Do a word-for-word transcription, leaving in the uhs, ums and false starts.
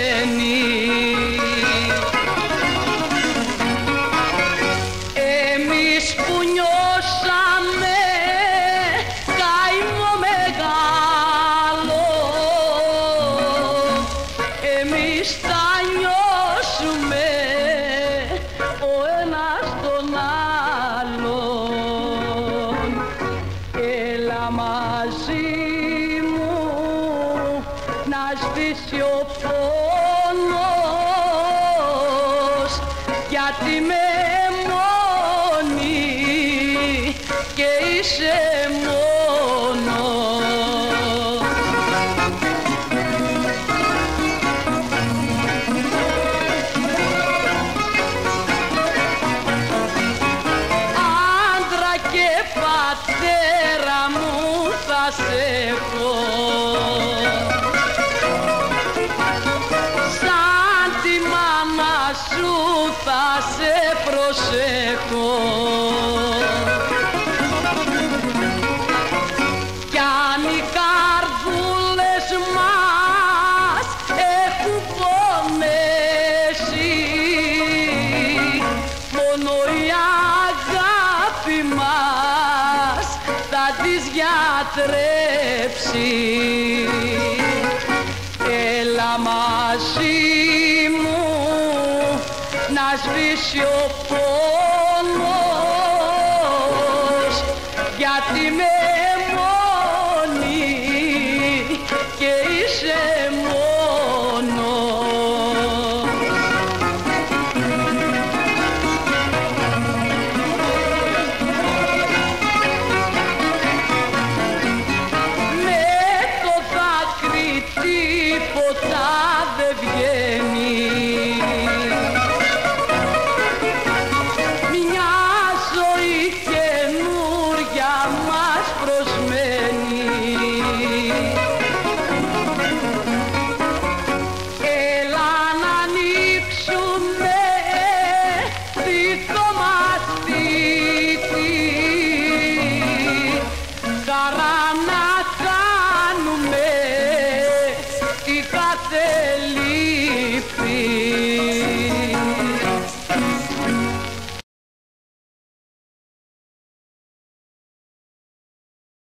βγαίνει. Εμείς που νιώσαμε καημό μεγάλο, εμείς θα νιώσουμε ο ένας τον άλλον. Έλα μαζί μου να σβήσει ο πόνος, γιατί με μόνη και είσαι μόνος. Άντρα και πατέρα μου θα σε έχω, σαν τη μάνα σου θα σε προσέχω. Κι αν οι καρδούλες μας έχουν πονέσει, μόνο η αγάπη μας θα τις γιατρέψει. Έλα μαζί μου να σβήσει ο πόνος, γιατί με μόνη και είσαι μόνος. Με το δάκρυ τίποτα δεν βγαίνει.